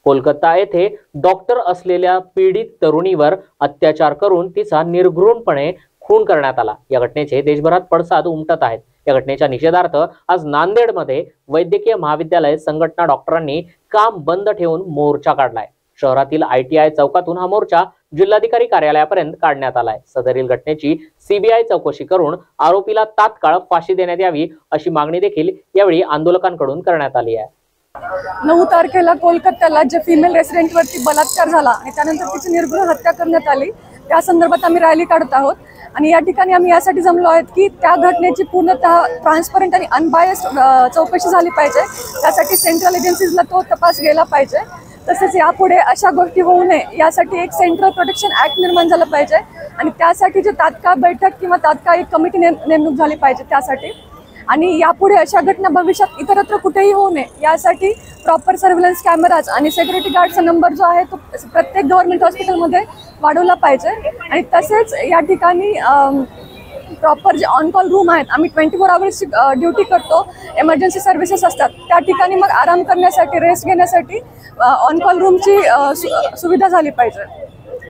कोलकाता येथे डॉक्टर असलेल्या पीडित तरुणीवर अत्याचार करून तिचा निर्घृणपणे खून करण्यात आला। या घटनेचे देशभरात पडसाद उमटत आहेत। या घटनेच्या निषेधार्थ आज नांदेडमध्ये वैद्यकीय महाविद्यालय संघटना डॉक्टरांनी काम बंद ठेवून मोर्चा काढलाय। शहरातील ITI चौकातून हा मोर्चा जिल्हाधिकारी कार्यालयापर्यंत काढण्यात आलाय। सदरील घटनेची CBI चौकशी करून आरोपीला तात्काळ फाशी देण्यात यावी अशी मागणी देखील यावेळी आंदोलकांकडून करण्यात आली आहे। 9 तारखेला कोलकात्याला जे फिमेल रेसिडेंटवरती बलात्कार झाला आणि त्यानंतर तिची निर्घृण हत्या करण्यात आली, त्या संदर्भात आम्ही रॅली काढत आहोत। आणि या ठिकाणी आम्ही यासाठी जमलो आहोत की त्या घटनेची पूर्णतः ट्रान्सपरंट आणि अनबायस्ड चौकशी झाली पाहिजे। त्यासाठी सेंट्रल एजन्सीजला तो तपास गेला पाहिजे। तसेच यापुढे अशा गोष्टी होऊ नये यासाठी एक सेंट्रल प्रोटेक्शन ऍक्ट निर्माण झालं पाहिजे आणि त्यासाठी जे तात्काळ बैठक किंवा तात्काळ एक कमिटी नेमणूक झाली पाहिजे त्यासाठी। आणि यापुढे अशा घटना भविष्यात इतरत्र कुठेही होऊ नये यासाठी प्रॉपर सर्व्हिलन्स कॅमेराज आणि सिक्युरिटी गार्डचा नंबर जो आहे तो प्रत्येक गव्हर्नमेंट हॉस्पिटलमध्ये वाढवला पाहिजे। आणि तसेच या ठिकाणी प्रॉपर जे ऑन कॉल रूम आहेत, आम्ही 24 आवर्सची ड्युटी करतो, इमर्जन्सी सर्व्हिसेस असतात, त्या ठिकाणी मग आराम करण्यासाठी रेस्ट घेण्यासाठी ऑन कॉल रूमची सुविधा झाली पाहिजे।